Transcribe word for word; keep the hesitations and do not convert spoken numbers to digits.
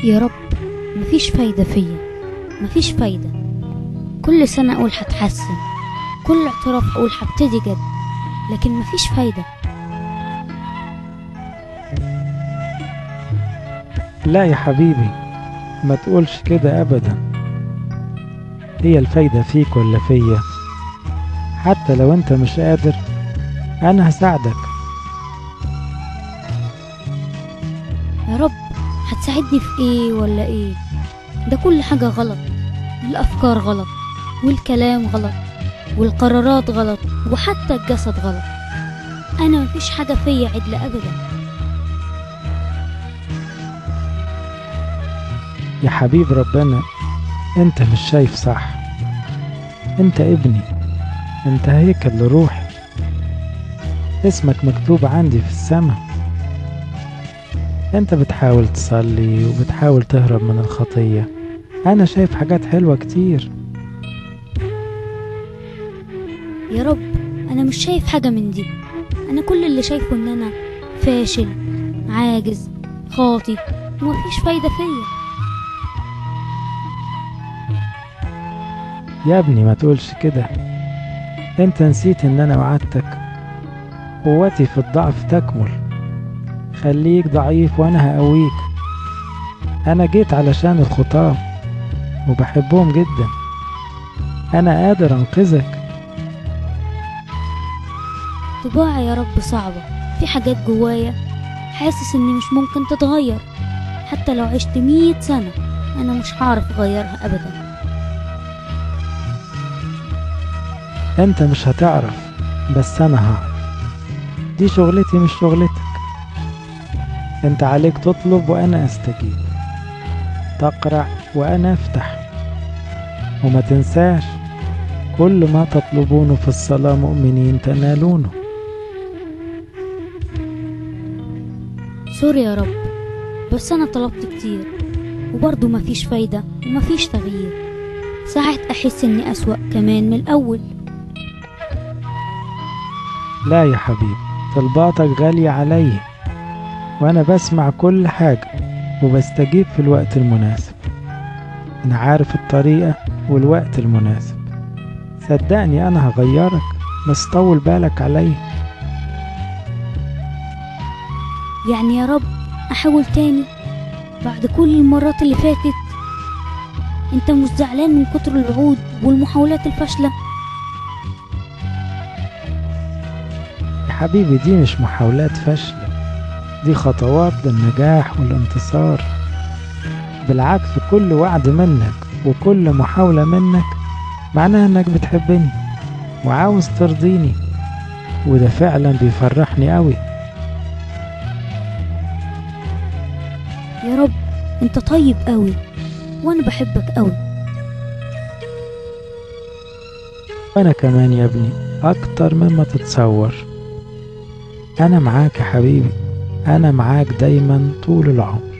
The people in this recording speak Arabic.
يا رب، مفيش فايدة فيا، مفيش فايدة. كل سنة أقول هتحسن، كل اعتراف أقول هبتدي جد، لكن مفيش فايدة. لا يا حبيبي، ما تقولش كده أبدا. هي الفايدة فيك ولا فيا؟ حتى لو انت مش قادر أنا هساعدك. يا رب، هتساعدني في ايه ولا ايه؟ ده كل حاجة غلط، الأفكار غلط، والكلام غلط، والقرارات غلط، وحتى الجسد غلط. أنا مفيش حاجة فيا عدلة أبدا. يا حبيب ربنا، انت مش شايف صح. انت ابني، انت هيكل لروحي، اسمك مكتوب عندي في السماء. انت بتحاول تصلي وبتحاول تهرب من الخطية، انا شايف حاجات حلوة كتير. يا رب، أنا مش شايف حاجة من دي. أنا كل اللي شايفه إن أنا فاشل، عاجز، خاطي، ومفيش فايدة فيا. يا ابني ما تقولش كده، انت نسيت ان انا وعدتك قوتي في الضعف تكمل. خليك ضعيف وانا هقويك. انا جيت علشان الخطاة وبحبهم جدا، انا قادر انقذك. طباعي يا رب صعبة، في حاجات جوايا حاسس إني مش ممكن تتغير. حتى لو عشت مية سنة أنا مش هعرف أغيرها أبدا. انت مش هتعرف، بس انا هعرف. دي شغلتي مش شغلتك. انت عليك تطلب وانا استجيب، تقرع وانا افتح. وما تنساش، كل ما تطلبونه في الصلاة مؤمنين تنالونه. سوري يا رب، بس أنا طلبت كتير وبرضه مفيش فايدة ومفيش تغيير. ساعات أحس إني أسوأ كمان من الأول. لا يا حبيبي، طلباتك غالية علي، وأنا بسمع كل حاجة وبستجيب في الوقت المناسب. أنا عارف الطريقة والوقت المناسب. صدقني أنا هغيرك، بس طول بالك علي. يعني يا رب أحاول تاني بعد كل المرات اللي فاتت؟ أنت مش زعلان من كتر الوعود والمحاولات الفاشلة؟ يا حبيبي، دي مش محاولات فاشلة، دي خطوات للنجاح والانتصار. بالعكس، كل وعد منك وكل محاولة منك معناها انك بتحبني وعاوز ترضيني، وده فعلا بيفرحني قوي. يا رب، أنت طيب قوي وأنا بحبك قوي. وانا كمان يا ابني، اكتر مما تتصور. انا معاك يا حبيبي، انا معاك دايما طول العمر.